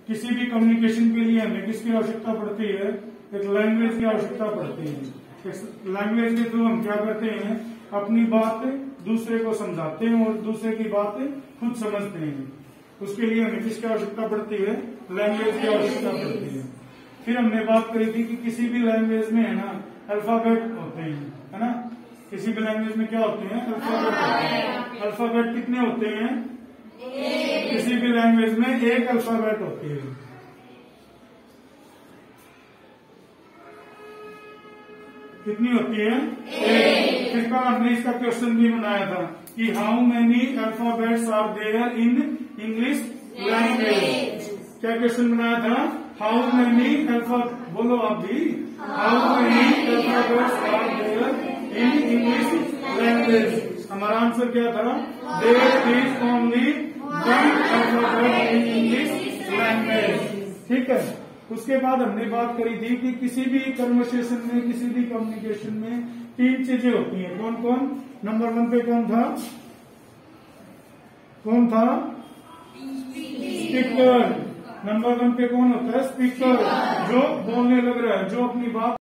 किसी भी कम्युनिकेशन के लिए हमें किसकी आवश्यकता पड़ती है? एक लैंग्वेज की आवश्यकता पड़ती है। लैंग्वेज के थ्रू हम क्या करते हैं? अपनी बात दूसरे को समझाते हैं और दूसरे की बात खुद समझते हैं। उसके लिए हमें किसकी आवश्यकता पड़ती है? लैंग्वेज की आवश्यकता पड़ती है। फिर हमने बात करी थी कि किसी भी लैंग्वेज में है ना अल्फाबेट होते हैं, है ना। किसी भी लैंग्वेज में क्या होते हैं? अल्फाबेट होते हैं। अल्फाबेट कितने होते हैं? किसी भी लैंग्वेज में एक अल्फाबेट होती है। कितनी होती है? एक। फिर हमने इसका क्वेश्चन भी बनाया था कि how many alphabets are there in English language. क्या क्वेश्चन बनाया था? हाउ मेनी अल्फाबेट, बोलो आप भी, how many alphabets are there in English language. हमारा आंसर क्या था? There is only one alphabet in English language. ठीक है। उसके बाद हमने बात करी थी कि किसी भी कन्वर्सेशन में, किसी भी कम्युनिकेशन में 3 चीजें होती हैं। कौन कौन? नंबर 1 पे कौन था? कौन था? स्पीकर। नंबर 1 पे कौन होता है? स्पीकर, जो बोलने लग रहा है, जो अपनी बात